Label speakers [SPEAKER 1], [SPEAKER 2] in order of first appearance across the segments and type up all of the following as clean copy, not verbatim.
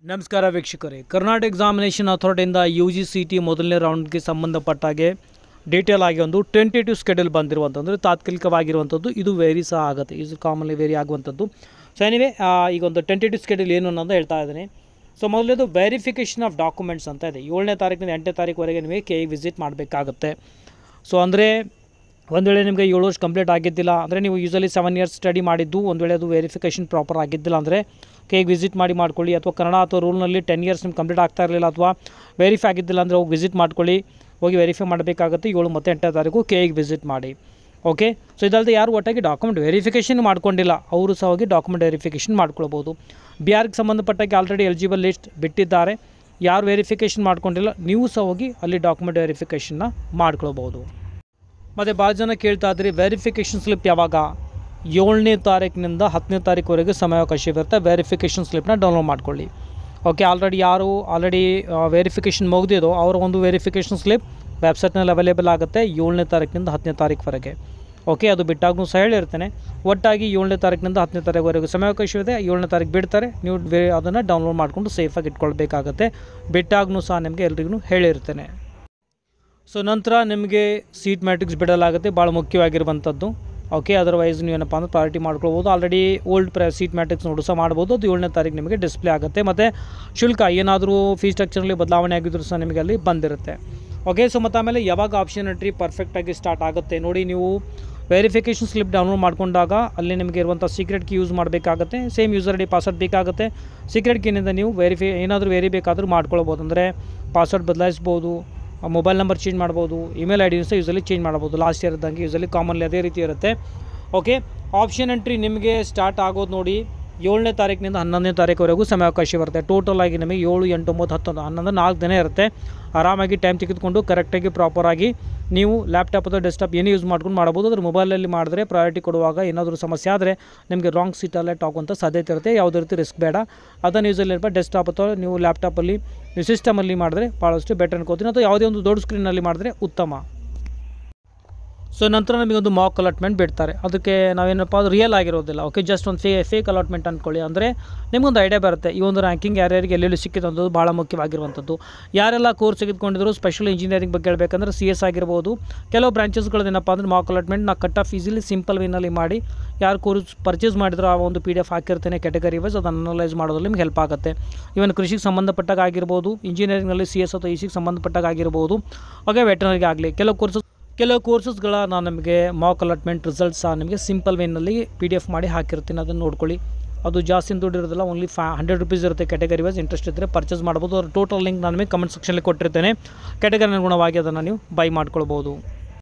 [SPEAKER 1] ನಮಸ್ಕಾರ ವೀಕ್ಷಕರೇ, Karnataka examination ಅಥಾರಿಟಿಯಿಂದ UGCET ಮೊದಲನೇ ರೌಂಡ್ಗೆ ಸಂಬಂಧಪಟ್ಟ ಹಾಗೆ ಡೀಟೇಲ್ ಆಗಿ ಒಂದು ಟೆಂಟೇಟಿವ್ ಸ್ಕೆಡ್ಯೂಲ್ ಬಂದಿರುವಂಥದ್ದು, ತಾತ್ಕಾಲಿಕವಾಗಿರುವಂಥದ್ದು. ಇದು ವೇರಿ ಸಹ ಆಗುತ್ತೆ, ಇದು ಕಾಮನ್ಲಿ ವೇರಿ ಆಗುವಂಥದ್ದು. ಸೊ ಎನಿವೆ ಈಗ ಒಂದು ಟೆಂಟೇಟಿವ್ ಸ್ಕೆಡ್ಯೂಲ್ ಏನು ಅನ್ನೋದು ಹೇಳ್ತಾ ಇದ್ದೀನಿ. ಸೊ ಮೊದಲನೇದು ವೆರಿಫಿಕೇಷನ್ ಆಫ್ ಡಾಕ್ಯುಮೆಂಟ್ಸ್ ಅಂತ ಇದೆ. 7ನೇ ತಾರೀಕಿಂದ 8ನೇ ತಾರೀಕುವರೆಗೆ ನಿಮಗೆ KE ವಿಸಿಟ್ ಮಾಡಬೇಕಾಗುತ್ತೆ. ಸೊ ಅಂದರೆ ಒಂದು ವೇಳೆ ನಿಮಗೆ 7 ವರ್ಷ ಕಂಪ್ಲೀಟ್ ಆಗಿದ್ದಿಲ್ಲ ಅಂದರೆ, ನೀವು ಯೂಸಲಿ 7 ಇಯರ್ಸ್ ಸ್ಟಡಿ ಮಾಡಿದ್ದು ಒಂದು ವೇಳೆ ಅದು ವೆರಿಫಿಕೇಷನ್ ಪ್ರಾಪರ್ ಆಗಿದ್ದಿಲ್ಲ ಅಂದರೆ KE ವಿಸಿಟ್ ಮಾಡ್ಕೊಳ್ಳಿ. ಅಥವಾ ಕನ್ನಡ ಅಥವಾ ರೂಲ್ನಲ್ಲಿ 10 ಇಯರ್ಸ್ ನಿಮ್ಗೆ ಕಂಪ್ಲೀಟ್ ಆಗ್ತಾ ಇರಲಿಲ್ಲ ಅಥವಾ ವೆರಿಫೈ ಆಗಿದ್ದಿಲ್ಲ ಅಂದರೆ ಹೋಗಿ ವಿಸಿಟ್ ಮಾಡ್ಕೊಳ್ಳಿ. ಹೋಗಿ ವೆರಿಫೈ ಮಾಡಬೇಕಾಗುತ್ತೆ. 7 ಮತ್ತು 8ನೇ ತಾರೀಕು KE ವಿಸಿಟ್ ಮಾಡಿ. ಓಕೆ. ಸೊ ಇದಲ್ಲದೆ ಯಾರು ಒಟ್ಟಾಗಿ ಡಾಕ್ಯುಮೆಂಟ್ ವೆರಿಫಿಕೇಷನ್ ಮಾಡ್ಕೊಂಡಿಲ್ಲ ಅವರು ಸಹ ಹೋಗಿ ಡಾಕ್ಯುಮೆಂಟ್ ವೆರಿಫಿಕೇಷನ್ ಮಾಡ್ಕೊಳ್ಬೋದು. BRಗೆ ಸಂಬಂಧಪಟ್ಟಾಗಿ ಆಲ್ರೆಡಿ ಎಲಿಜಿಬಲ್ ಲಿಸ್ಟ್ ಬಿಟ್ಟಿದ್ದಾರೆ. ಯಾರು ವೆರಿಫಿಕೇಷನ್ ಮಾಡ್ಕೊಂಡಿಲ್ಲ ನೀವು ಸಹ ಹೋಗಿ ಅಲ್ಲಿ ಡಾಕ್ಯುಮೆಂಟ್ ವೆರಿಫಿಕೇಷನ್ನ ಮಾಡ್ಕೊಳ್ಬೋದು. ಮತ್ತು ಭಾಳ ಜನ ಕೇಳ್ತಾ ಇದ್ರಿ ವೆರಿಫಿಕೇಷನ್ ಸ್ಲಿಪ್ ಯಾವಾಗ? 7ನೇ ತಾರೀಕಿನಿಂದ 10ನೇ ತಾರೀಕುವರೆಗೆ ಸಮಯಾವಕಾಶವಿರುತ್ತೆ. ವೆರಿಫಿಕೇಷನ್ ಸ್ಲಿಪ್ನ ಡೌನ್ಲೋಡ್ ಮಾಡ್ಕೊಳ್ಳಿ. ಓಕೆ. ಯಾರು ಆಲ್ರೆಡಿ ವೆರಿಫಿಕೇಷನ್ ಮುಗಿದಿದೋ ಅವರ ಒಂದು ವೆರಿಫಿಕೇಷನ್ ಸ್ಲಿಪ್ ವೆಬ್ಸೈಟ್ನಲ್ಲಿ ಅವೈಲೇಬಲ್ ಆಗುತ್ತೆ 7ನೇ ತಾರೀಕಿನಿಂದ 10ನೇ ತಾರೀಕುವರೆಗೆ. ಓಕೆ. ಅದು ಬಿಟ್ಟಾಗೂ ಸಹ ಹೇಳಿರ್ತೇನೆ. ಒಟ್ಟಾಗಿ 7ನೇ ತಾರೀಕಿನಿಂದ 10ನೇ ತಾರೀಕುವರೆಗೆ ಸಮಯಾವಕಾಶವಿದೆ. 7ನೇ ತಾರೀಕು ಬಿಡ್ತಾರೆ, ನೀವು ಅದನ್ನು ಡೌನ್ಲೋಡ್ ಮಾಡಿಕೊಂಡು ಸೇಫಾಗಿ ಇಟ್ಕೊಳ್ಬೇಕಾಗತ್ತೆ. ಬಿಟ್ಟಾಗೂ ಸಹ ನಿಮಗೆ ಎಲ್ರಿಗೂ ಹೇಳಿರ್ತೇನೆ. ಸೊ ನಂತರ ನಿಮಗೆ ಸೀಟ್ ಮ್ಯಾಟ್ರಿಕ್ಸ್ ಬಿಡಲಾಗುತ್ತೆ, ಭಾಳ ಮುಖ್ಯವಾಗಿರುವಂಥದ್ದು. ಓಕೆ. ಅದರ್ವೈಸ್ ನೀವೇನಪ್ಪ ಅಂದರೆ ಪ್ರಾಯೋರಿಟಿ ಮಾಡ್ಕೊಳ್ಬೋದು. ಆಲ್ರೆಡಿ ಓಲ್ಡ್ ಸೀಟ್ ಮ್ಯಾಟ್ರಿಕ್ಸ್ ನೋಡು ಸಹ ಮಾಡ್ಬೋದು. ಅದು 7ನೇ ತಾರೀಕು ನಿಮಗೆ ಡಿಸ್ಪ್ಲೇ ಆಗುತ್ತೆ. ಮತ್ತು ಶುಲ್ಕ ಏನಾದರೂ ಫೀಸ್ ಸ್ಟ್ರಕ್ಚರಲ್ಲಿ ಬದಲಾವಣೆ ಆಗಿದ್ದರೂ ಸಹ ನಿಮಗೆ ಅಲ್ಲಿ ಬಂದಿರುತ್ತೆ. ಓಕೆ. ಸೊ ಮತ್ತು ಆಮೇಲೆ ಯಾವಾಗ ಆಪ್ಷನ್ ಎಂಟ್ರಿ ಪರ್ಫೆಕ್ಟಾಗಿ ಸ್ಟಾರ್ಟ್ ಆಗುತ್ತೆ ನೋಡಿ. ನೀವು ವೆರಿಫಿಕೇಷನ್ ಸ್ಲಿಪ್ ಡೌನ್ಲೋಡ್ ಮಾಡ್ಕೊಂಡಾಗ ಅಲ್ಲಿ ನಿಮಗೆ ಇರುವಂಥ ಸೀಕ್ರೆಟ್ ಕೀ ಯೂಸ್ ಮಾಡಬೇಕಾಗುತ್ತೆ. ಸೇಮ್ ಯೂಸರ್ ಐಡಿ ಪಾಸ್ವರ್ಡ್ ಬೇಕಾಗುತ್ತೆ. ಸೀಕ್ರೆಟ್ ಕೀನಿಂದ ನೀವು ಏನಾದರೂ ಬೇಕಾದರೂ ಮಾಡ್ಕೊಳ್ಬೋದು. ಅಂದರೆ ಪಾಸ್ವರ್ಡ್ ಬದಲಾಯಿಸ್ಬೋದು, ಮೊಬೈಲ್ ನಂಬರ್ ಚೇಂಜ್ ಮಾಡ್ಬೋದು, ಇಮೇಲ್ ಐ ಡಿ ಸಹ ಯೂಸಲಿ ಚೇಂಜ್ ಮಾಡ್ಬೋದು. ಲಾಸ್ಟ್ ಇಯರ್ ಇದ್ದಂಗೆ ಯೂಸಲಿ ಕಾಮನ್ಲಿ ಅದೇ ರೀತಿ ಇರುತ್ತೆ. ಓಕೆ. ಆಪ್ಷನ್ ಎಂಟ್ರಿ ನಿಮಗೆ ಸ್ಟಾರ್ಟ್ ಆಗೋದು ನೋಡಿ 7ನೇ ತಾರೀಕಿನಿಂದ 11ನೇ ತಾರೀಕುವರೆಗೂ ಸಮಯಾವಕಾಶ ಬರುತ್ತೆ. ಟೋಟಲ್ ಆಗಿ ನಿಮಗೆ 7, 8, 9, 10, 11 4 ದಿನ ಇರುತ್ತೆ. ಆರಾಮಾಗಿ ಟೈಮ್ ತೆಗೆದುಕೊಂಡು ಕರೆಕ್ಟಾಗಿ ಪ್ರಾಪರಾಗಿ ನೀವು ಲ್ಯಾಪ್ಟಾಪ್ ಅಥವಾ ಡೆಸ್ಕ್ಟಾಪ್ ಏನೇ ಯೂಸ್ ಮಾಡ್ಕೊಂಡು ಮಾಡ್ಬೋದು. ಅದ್ರ ಮೊಬೈಲಲ್ಲಿ ಮಾಡಿದ್ರೆ ಪ್ರಯಾರಿಟಿ ಕೊಡುವಾಗ ಏನಾದರೂ ಸಮಸ್ಯೆ ಆದರೆ ನಿಮಗೆ ರಾಂಗ್ ಸೀಟಲ್ಲೇ ಆಗುವಂಥ ಸಾಧ್ಯತೆ ಇರುತ್ತೆ. ಯಾವುದೇ ರೀತಿ ರಿಸ್ಕ್ ಬೇಡ. ಅದನ್ನು ಯೂಸಲ್ಲಿ ಡೆಸ್ಕ್ಟಾಪ್ ಅಥವಾ ನೀವು ಲ್ಯಾಪ್ಟಾಪಲ್ಲಿ ನೀವು ಸಿಸ್ಟಮಲ್ಲಿ ಮಾಡಿದ್ರೆ ಭಾಳಷ್ಟು ಬೆಟರ್ ಅನ್ಕೋತೀನಿ. ಅಥವಾ ಯಾವುದೇ ಒಂದು ದೊಡ್ಡ ಸ್ಕ್ರೀನಲ್ಲಿ ಮಾಡಿದ್ರೆ ಉತ್ತಮ. ಸೊ ನಂತರ ನಮಗೊಂದು ಮಾಕ್ ಅಲಾಟ್ಮೆಂಟ್ ಬಿಡ್ತಾರೆ. ಅದಕ್ಕೆ ನಾವೇನಪ್ಪ ಅದು ರಿಯಲ್ ಆಗಿರೋದಿಲ್ಲ. ಓಕೆ. ಜಸ್ಟ್ ಒಂದು ಫೇಕ್ ಅಲಾಟ್ಮೆಂಟ್ ಅಂದ್ಕೊಳ್ಳಿ. ಅಂದರೆ ನಿಮಗೊಂದು ಐಡಿಯಾ ಬರುತ್ತೆ ಈ ಒಂದು ರ್ಯಾಂಕಿಂಗ್ ಯಾರ್ಯಾರಿಗೆ ಎಲ್ಲೆಲ್ಲಿ ಸಿಕ್ಕಿದೆ ಅನ್ನೋದು ಭಾಳ ಮುಖ್ಯವಾಗಿರುವಂಥದ್ದು. ಯಾರೆಲ್ಲ ಕೋರ್ಸ್ ತೆಗೆದುಕೊಂಡಿದ್ರು ಸ್ಪೆಷಲ್ ಇಂಜಿನಿಯರಿಂಗ್ ಬಗ್ಗೆ ಹೇಳಬೇಕಂದ್ರೆ CS ಆಗಿರ್ಬೋದು. ಕೆಲವು ಬ್ರಾಂಚಸ್ಗಳೇನಪ್ಪ ಅಂದರೆ ಮಾಕ್ ಅಲಾಟ್ಮೆಂಟ್ ನಾ ಕಟ್ ಆಫ್ ಈಸಿಲಿ ಸಿಂಪಲ್ ವೇನಲ್ಲಿ ಮಾಡಿ ಯಾರು ಕೋರ್ಸ್ ಪರ್ಚೇಸ್ ಮಾಡಿದ್ರು ಆ ಒಂದು PDF ಹಾಕಿರ್ತೇನೆ ಕ್ಯಾಟಗರಿ ವೈಸ್ ಅದನ್ನು ಅನಲೈಸ್ ಮಾಡೋದ್ರಲ್ಲಿ ನಿಮ್ಗೆ ಹೆಲ್ಪ್ ಆಗುತ್ತೆ. ಇವನ್ ಕೃಷಿಗೆ ಸಂಬಂಧಪಟ್ಟಾಗ ಆಗಿರ್ಬೋದು, ಇಂಜಿನಿಯರಿಂಗ್ನಲ್ಲಿ CS ಅಥವಾ ECಗೆ ಸಂಬಂಧಪಟ್ಟಾಗ ಆಗಿರ್ಬೋದು, ಹಾಗೆ ವೆಟರ್ನರಿಗೆ ಆಗಲಿ ಕೆಲವು ಕೋರ್ಸಸ್ಗಳ ನಾನು ನಿಮಗೆ ಮಾಕ್ ಅಲಾಟ್ಮೆಂಟ್ ರಿಸಲ್ಟ್ಸ್ ಸಹ ನಿಮಗೆ ಸಿಂಪಲ್ ವೇನಲ್ಲಿ PDF ಮಾಡಿ ಹಾಕಿರ್ತೀನಿ. ಅದನ್ನು ನೋಡ್ಕೊಳ್ಳಿ. ಅದು ಜಾಸ್ತಿ ದುಡ್ಡು ಇರೋದಿಲ್ಲ, ಓನ್ಲಿ 100 ರೂಪೀಸ್ ಇರುತ್ತೆ. ಕ್ಯಾಟಗರಿ ವೈಸ್ ಇಂಟ್ರೆಸ್ಟ್ ಇದ್ದರೆ ಪರ್ಚೇಸ್ ಮಾಡ್ಬೋದು. ಅದರ ಟೋಟಲ್ ಲಿಂಕ್ ನಾನು ನಿಮಗೆ ಕಮೆಂಟ್ ಸೆಕ್ಷನಲ್ಲಿ ಕೊಟ್ಟಿರ್ತೇನೆ. ಕ್ಯಾಟಗರಿ ಅನುಗುಣವಾಗಿ ಅದನ್ನು ನೀವು ಬೈ ಮಾಡ್ಕೊಳ್ಬೋದು.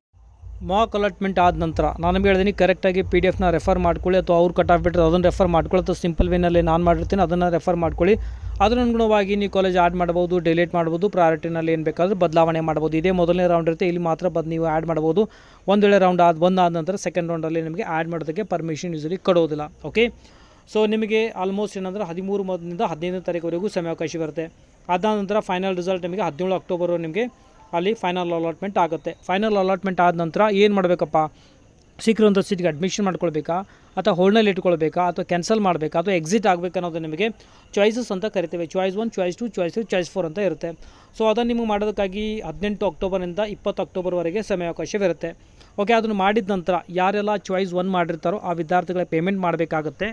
[SPEAKER 1] ಮಾಕ್ ಅಲಾಟ್ಮೆಂಟ್ ಆದ ನಂತರ ನಾನು ನಿಮಗೆ ಹೇಳಿದ್ದೀನಿ ಕರೆಕ್ಟಾಗಿ PDFನ ರೆಫರ್ ಮಾಡ್ಕೊಳ್ಳಿ. ಅಥವಾ ಅವ್ರು ಕಟ್ ಆಫ್ ಬಿಟ್ಟರೆ ಅದನ್ನು ರೆಫರ್ ಮಾಡ್ಕೊಳ್ಳಿ. ಅಥವಾ ಸಿಂಪಲ್ ವೇನಲ್ಲಿ ನಾನು ಮಾಡಿರ್ತೀನಿ ಅದನ್ನು ರೆಫರ್ ಮಾಡ್ಕೊಳ್ಳಿ. ಅದರ ಅನುಗುಣವಾಗಿ ನೀವು ಕಾಲೇಜ್ ಆ್ಯಡ್ ಮಾಡ್ಬೋದು, ಡಿಲೀಟ್ ಮಾಡ್ಬೋದು, ಪ್ರಯಾರಿಟಿನಲ್ಲಿ ಏನು ಬೇಕಾದರೂ ಬದಲಾವಣೆ ಮಾಡ್ಬೋದು. ಇದೇ ಮೊದಲನೇ ರೌಂಡ್ ಇರುತ್ತೆ, ಇಲ್ಲಿ ಮಾತ್ರ ನೀವು ಆ್ಯಡ್ ಮಾಡ್ಬೋದು. ಒಂದು ವೇಳೆ ರೌಂಡ್ ಆದ ನಂತರ ಸೆಕೆಂಡ್ ರೌಂಡಲ್ಲಿ ನಿಮಗೆ ಆ್ಯಡ್ ಮಾಡೋದಕ್ಕೆ ಪರ್ಮಿಷನ್ ಯೂಸಲಿ ಕೊಡೋದಿಲ್ಲ. ಓಕೆ. ಸೊ ನಿಮಗೆ ಆಲ್ಮೋಸ್ಟ್ ಏನಂದರೆ 13ರಿಂದ 15ನೇ ತಾರೀಕುವರೆಗೂ ಸಮಯಾವಕಾಶ ಬರುತ್ತೆ. ಅದಾದ ನಂತರ ಫೈನಲ್ ರಿಸಲ್ಟ್ ನಿಮಗೆ 17 ಅಕ್ಟೋಬರ್ ನಿಮಗೆ ಅಲ್ಲಿ ಫೈನಲ್ ಅಲಾಟ್ಮೆಂಟ್ ಆಗುತ್ತೆ. ಫೈನಲ್ ಅಲಾಟ್ಮೆಂಟ್ ಆದ ನಂತರ ಏನು ಮಾಡಬೇಕಪ್ಪ, ಸಿಕ್ಕಿರುವಂಥ ಸೀಟ್ಗೆ ಅಡ್ಮಿಷನ್ ಮಾಡ್ಕೊಳ್ಬೇಕಾ ಅಥವಾ ಹೋಲ್ಡ್ನಲ್ಲಿ ಇಟ್ಕೊಳ್ಬೇಕಾ ಅಥವಾ ಕ್ಯಾನ್ಸಲ್ ಮಾಡಬೇಕಾ ಅಥವಾ ಎಕ್ಸಿಟ್ ಆಗಬೇಕನ್ನೋದು ನಿಮಗೆ ಚಾಯ್ಸಸ್ ಅಂತ ಕರಿತೇವೆ. ಚಾಯ್ಸ್ 1, ಚಾಯ್ಸ್ 2, ಚಾಯ್ಸ್ 3, ಚಾಯ್ಸ್ 4 ಅಂತ ಇರುತ್ತೆ. ಸೊ ಅದನ್ನು ನಿಮಗೆ ಮಾಡೋದಕ್ಕಾಗಿ 18 ಅಕ್ಟೋಬರಿಂದ 20 ಅಕ್ಟೋಬರ್ವರೆಗೆ ಸಮಯಾವಕಾಶವಿರುತ್ತೆ. ಓಕೆ. ಅದನ್ನು ಮಾಡಿದ ನಂತರ ಯಾರೆಲ್ಲ ಚಾಯ್ಸ್ 1 ಮಾಡಿರ್ತಾರೋ ಆ ವಿದ್ಯಾರ್ಥಿಗಳಿಗೆ ಪೇಮೆಂಟ್ ಮಾಡಬೇಕಾಗುತ್ತೆ.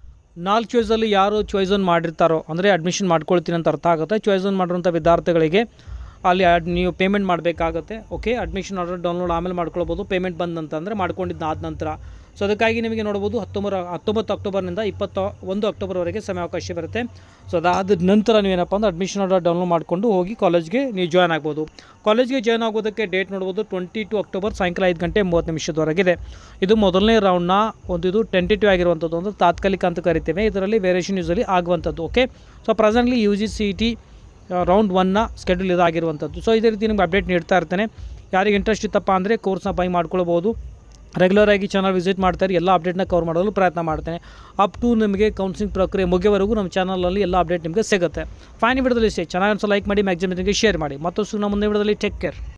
[SPEAKER 1] 4 ಚಾಯ್ಸಲ್ಲಿ ಯಾರು ಚಾಯ್ಸ್ 1 ಮಾಡಿರ್ತಾರೋ ಅಂದರೆ ಅಡ್ಮಿಷನ್ ಮಾಡ್ಕೊಳ್ತೀನಿ ಅಂತ ಅರ್ಥ ಆಗುತ್ತೆ. ಚಾಯ್ಸ್ 1 ಮಾಡಿರೋಂಥ ವಿದ್ಯಾರ್ಥಿಗಳಿಗೆ ಅಲ್ಲಿ ನೀವು ಪೇಮೆಂಟ್ ಮಾಡಬೇಕಾಗುತ್ತೆ. ಓಕೆ. ಅಡ್ಮಿಷನ್ ಆರ್ಡರ್ ಡೌನ್ಲೋಡ್ ಆಮೇಲೆ ಮಾಡ್ಕೊಳ್ಬೋದು. ಪೇಮೆಂಟ್ ಬಂದಂತಂದರೆ ಮಾಡ್ಕೊಂಡಿದ್ದಾದ ನಂತರ. ಸೊ ಅದಕ್ಕಾಗಿ ನಿಮಗೆ ನೋಡ್ಬೋದು 19 ಅಕ್ಟೋಬರ್ನಿಂದ 21 ಅಕ್ಟೋಬರ್ವರೆಗೆ ಸಮಯಾವಕಾಶ ಬರುತ್ತೆ. ಸೊ ಅದಾದ ನಂತರ ನೀವೇನಪ್ಪ ಅಂದರೆ ಅಡ್ಮಿಷನ್ ಆರ್ಡರ್ ಡೌನ್ಲೋಡ್ ಮಾಡಿಕೊಂಡು ಹೋಗಿ ಕಾಲೇಜ್ಗೆ ನೀವು ಜಾಯ್ನ್ ಆಗ್ಬೋದು. ಕಾಲೇಜ್ಗೆ ಜಾಯ್ನ್ ಆಗೋದಕ್ಕೆ ಡೇಟ್ ನೋಡ್ಬೋದು 22 ಅಕ್ಟೋಬರ್ ಸಾಯಂಕಾಲ 5 ಗಂಟೆ 30 ನಿಮಿಷದವರೆಗಿದೆ. ಇದು ಮೊದಲನೇ ರೌಂಡ್ನ ಇದು ಟೆಂಟೇಟಿವ್ ಆಗಿರುವಂಥದ್ದು, ಒಂದು ತಾತ್ಕಾಲಿಕ ಅಂತ ಕರಿತೇವೆ. ಇದರಲ್ಲಿ ವೇರಿಯೇಷನ್ ಯೂಸಲಿ ಆಗುವಂಥದ್ದು. Okay. So presently UGCET round 1ನ ಸ್ಕೆಡ್ಯೂಲ್ ಇದಾಗಿರುವಂಥದ್ದು. ಸೊ ಇದೇ ರೀತಿ ನಿಮ್ಗೆ ಅಪ್ಡೇಟ್ ನೀಡ್ತಾ ಇರ್ತೇನೆ. ಯಾರಿಗೆ ಇಂಟ್ರೆಸ್ಟ್ ಇತ್ತಪ್ಪ ಅಂದರೆ ಕೋರ್ಸ್ನ ಬೈ ಮಾಡ್ಕೊಳ್ಬೋದು. ರೆಗ್ಯುಲರ್ ಆಗಿ ಚಾನಲ್ ವಿಸಿಟ್ ಮಾಡ್ತಾರೆ, ಎಲ್ಲ ಅಪ್ಡೇಟ್ನ ಕವರ್ ಮಾಡಲು ಪ್ರಯತ್ನ ಮಾಡ್ತೇನೆ. ಅಪ್ ಟು ನಿಮಗೆ ಕೌನ್ಸಿಲಿಂಗ್ ಪ್ರಕ್ರಿಯೆ ಮುಗಿಯವರೆಗೂ ನಮ್ಮ ಚಾನಲಲ್ಲಿ ಎಲ್ಲ ಅಪ್ಡೇಟ್ ನಿಮಗೆ ಸಿಗುತ್ತೆ. ಫೈನ್ ವಿಡಿಯೋದಲ್ಲಿ ಇಷ್ಟೇ. ಚೆನ್ನಾಗಿ ಲೈಕ್ ಮಾಡಿ, ಮ್ಯಾಕ್ಸಿಮಮ್ ಶೇರ್ ಮಾಡಿ. ಮತ್ತಷ್ಟು ನಮ್ಮ ಮುಂದೆ ವಿಡಿಯೋದಲ್ಲಿ ಟೇಕ್ ಕೇರ್.